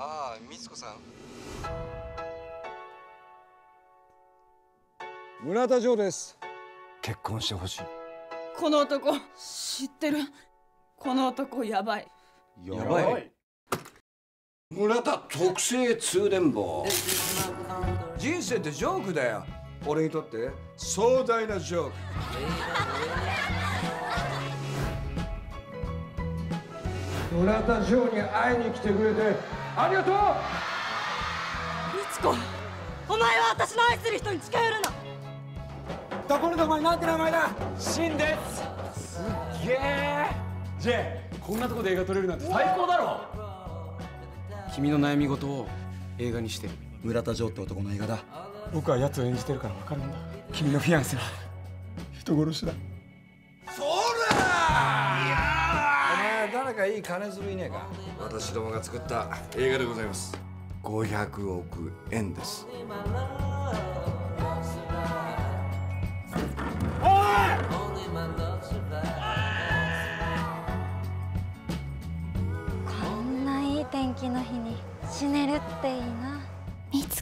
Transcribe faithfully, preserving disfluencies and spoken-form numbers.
ああ、みつこさん。 村田城です。 結婚してほしい。 この男知ってる。この男やばい。 やばい。 村田特製通電棒。 人生ってジョークだよ。俺にとって壮大なジョーク。村田城に会いに来てくれてありがとう。 みつこ、お前は私の愛する人に近寄るな。 ところでお前なんて名前だ。シンです。すっげえ。ジェイ、こんなとこで映画撮れるなんて最高だろ。 君の悩み事を映画にしてる。 村田城って男の映画だ。 僕は奴を演じてるから分かるんだ。君のフィアンセは人殺しだ。 そらお前誰かいい金づるいねえか。 私どもが作った映画でございます。ごひゃくおくえんです。 こんないい天気の日に死ねるっていいな。 みつ